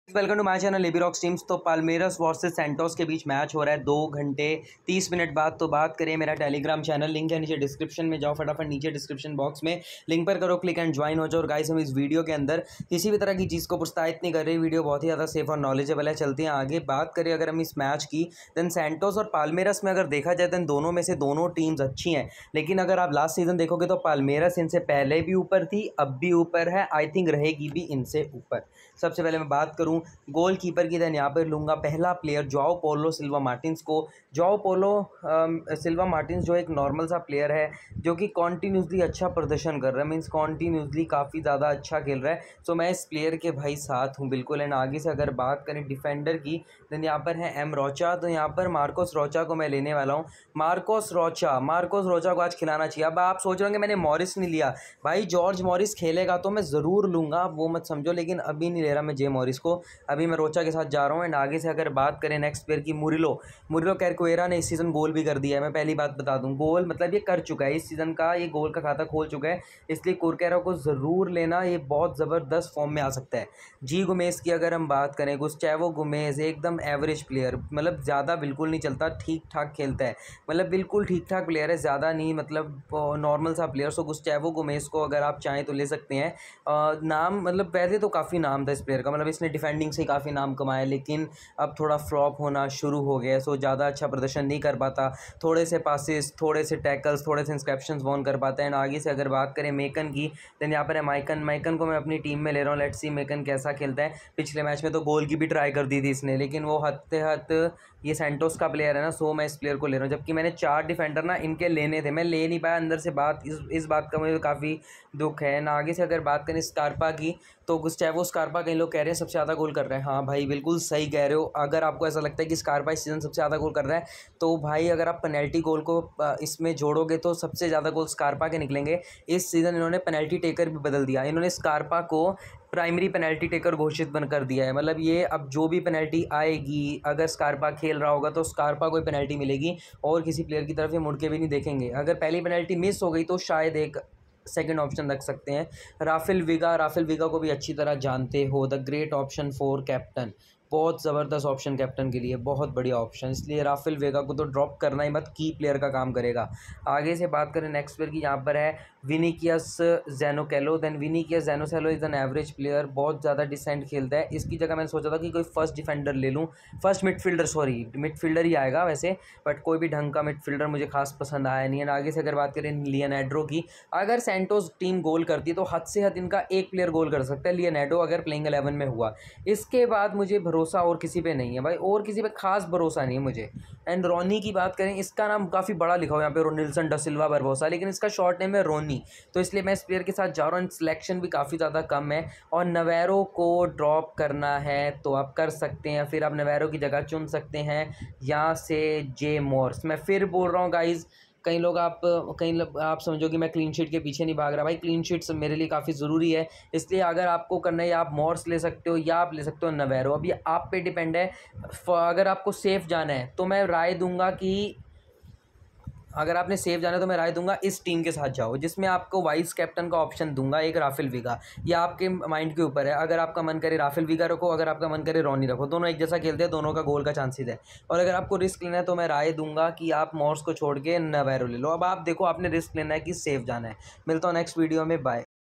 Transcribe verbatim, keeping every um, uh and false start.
Welcome to my channel AB rocks teams. तो Palmeiras versus Santos के बीच match हो रहा है दो घंटे तीस मिनट बाद। तो बात करें, मेरा टेलीग्राम चैनल लिंक है नीचे डिस्क्रिप्शन में, जाओ फटाफट नीचे डिस्क्रिप्शन बॉक्स में लिंक पर करो क्लिक एंड ज्वाइन हो जाओ। और गाइस, हम इस वीडियो के अंदर किसी भी तरह की चीज़ को प्रोत्साहित नहीं कर रहे, वीडियो बहुत ही ज़्यादा सेफ और नॉलेजेबल है। चलते हैं आगे। बात करें अगर हम इस मैच की, देन सैंटोस और पाल्मेरस में अगर देखा जाए देन दोनों में से दोनों टीम्स अच्छी हैं, लेकिन अगर आप लास्ट सीजन देखोगे तो पाल्मेरस इनसे पहले भी ऊपर थी, अब भी ऊपर है, आई थिंक रहेगी भी इनसे ऊपर। सबसे पहले मैं बात करूं गोल कीपर की, देन यहाँ पर लूँगा पहला player Joao Paulo Silva Martins को। जोआओ पौलो सिल्वा मार्टिन्स जो एक नॉर्मल सा प्लेयर है जो कि कॉन्टीन्यूसली अच्छा प्रदर्शन कर रहा है, मीन्स कॉन्टीन्यूसली काफ़ी ज़्यादा अच्छा खेल रहा है। सो मैं इस प्लेयर के भाई साथ हूँ बिल्कुल। एंड आगे से अगर बात करें डिफेंडर की, देन यहाँ पर है एम रोचा। तो यहाँ पर मार्कोस रोचा को मैं लेने वाला हूँ। मार्कोस रोचा मार्कोस रोचा को आज खिलाना चाहिए। अब आप सोच रहे होंगे मैंने मॉरिस नहीं लिया, भाई जॉर्ज मॉरिस खेलेगा तो मैं ज़रूर लूँगा, आप वो मत समझो, लेकिन अभी नहीं ले रहा मैं जे मॉरिस को, अभी मैं रोचा के साथ जा रहा हूँ। एंड आगे से अगर बात करें नेक्स्ट प्लेयर की, मुरिलो मुरिलो कैरकुएरा ने इस सीज़न गोल भी कर दिया है। मैं पहली बात बता दूँ, गोल मतलब ये कर चुका है इस सीज़न का, ये गोल का खाता खोल चुका है, इसलिए कुरकेरा को ज़रूर लेना, ये बहुत ज़बरदस्त फॉर्म में आ सकता है। जी गुमेज की अगर हम बात करें, गुस्टैवो गुमेज एकदम एवरेज प्लेयर, मतलब ज़्यादा बिल्कुल नहीं चलता, ठीक ठाक खेलता है, मतलब बिल्कुल ठीक ठाक प्लेयर है, ज़्यादा नहीं, मतलब नॉर्मल सा प्लेयर। सो गुस्टैवो गुमेज को अगर आप चाहें तो ले सकते हैं। आ, नाम मतलब पहले तो काफ़ी नाम था इस प्लेयर का, मतलब इसने डिफेंडिंग से काफ़ी नाम कमाया, लेकिन अब थोड़ा फ्लॉप होना शुरू हो गया है। सो ज़्यादा अच्छा प्रदर्शन नहीं कर पाता, थोड़े से पासिस, थोड़े से टैकल्स, थोड़े से इंस्क्रिप्शंस वॉन कर पाता है। एंड आगे से अगर बात करें मेकन की, देन यहाँ पर है माइकन माइकन को मैं अपनी टीम में ले रहा हूँ। लेट्स सी मेकन कैसा खेलता है। पिछले मैच में तो गोल की भी ट्राई कर दी थी इसने, लेकिन वो हत्ते हत ये सैंटोस का प्लेयर है ना, सो मैं इस प्लेयर को ले रहा हूँ। जबकि मैंने चार डिफेंडर ना इनके लेने थे, मैं ले नहीं पाया, अंदर से बात इस इस बात का मुझे काफ़ी दुख है। ना आगे से अगर बात करें स्कारपा की, तो गुस्टैवो स्कारपा कई लोग कह रहे हैं सबसे ज़्यादा गोल कर रहे हैं। हाँ भाई बिल्कुल सही कह रहे हो। अगर आपको ऐसा लगता है कि स्कारपा इस सीज़न सबसे ज़्यादा गोल कर रहा है, तो भाई अगर आप पेनल्टी गोल को इसमें जोड़ोगे तो सबसे ज़्यादा गोल स्कारपा के निकलेंगे। इस सीज़न इन्होंने पेनल्टी टेकर भी बदल दिया, इन्होंने स्कारपा को प्राइमरी पेनल्टी टेकर घोषित बन कर दिया है। मतलब ये अब जो भी पेनल्टी आएगी, अगर स्कारपा खेल रहा होगा तो स्कारपा को ही पेनल्टी मिलेगी और किसी प्लेयर की तरफ ये मुड़ के भी नहीं देखेंगे। अगर पहली पेनल्टी मिस हो गई तो शायद एक सेकंड ऑप्शन रख सकते हैं, राफेल विगा। राफेल विगा को भी अच्छी तरह जानते हो, the great option for captain, बहुत ज़बरदस्त ऑप्शन कैप्टन के लिए, बहुत बढ़िया ऑप्शन, इसलिए राफेल वेगा को तो ड्रॉप करना ही मत, की प्लेयर का काम करेगा। आगे से बात करें नेक्स्ट प्लेयर की, यहाँ पर है Vinicius Zanocelo. Then Vinicius Zanocelo is an average player, बहुत ज़्यादा डिसेंट खेलता है। इसकी जगह मैंने सोचा था कि कोई फर्स्ट डिफेंडर ले लूँ, फर्स्ट मिडफील्डर, सॉरी मिडफील्डर ही आएगा वैसे, बट कोई भी ढंग का मिडफील्डर मुझे खास पसंद आया नहीं है। आगे से अगर बात करें लियोनार्डो की, अगर सैंटोस टीम गोल करती है तो हद से हद इनका एक प्लेयर गोल कर सकता है, लियोनार्डो अगर प्लेइंग इलेवन में हुआ। इसके बाद मुझे भरोसा और किसी पे नहीं है भाई, और किसी पे खास भरोसा नहीं है मुझे। एंड रोनी की बात करें, इसका नाम काफ़ी बड़ा लिखा हुआ है यहाँ पे, रोनिल्सन डा सिल्वा बरबोसा, लेकिन इसका शॉर्ट नेम है रोनी, तो इसलिए मैं इस प्लेयर के साथ जा रहा हूँ। सिलेक्शन भी काफ़ी ज़्यादा कम है, और नवेरो को ड्रॉप करना है तो आप कर सकते हैं, फिर आप नवेरो की जगह चुन सकते हैं यहाँ से जे मॉर्स। मैं फिर बोल रहा हूँ गाइज़, कई लोग आप कई लोग आप समझो कि मैं क्लीन शीट के पीछे नहीं भाग रहा, भाई क्लीन शीट मेरे लिए काफ़ी ज़रूरी है, इसलिए अगर आपको करना है, या आप मॉर्स ले सकते हो या आप ले सकते हो नवेरो। अब ये आप पे डिपेंड है। अगर आपको सेफ जाना है तो मैं राय दूंगा कि अगर आपने सेफ जाना है तो मैं राय दूंगा इस टीम के साथ जाओ, जिसमें आपको वाइस कैप्टन का ऑप्शन दूंगा, एक राफेल विगा। ये आपके माइंड के ऊपर है, अगर आपका मन करे राफेल विगा रखो, अगर आपका मन करे रोनी रखो, दोनों एक जैसा खेलते हैं, दोनों का गोल का चांसेस है। और अगर आपको रिस्क लेना है तो मैं राय दूंगा कि आप मॉर्स को छोड़ के नवेरो ले लो। अब आप देखो, आपने रिस्क लेना है कि सेफ जाना है। मिलता हूँ नेक्स्ट वीडियो में, बाय।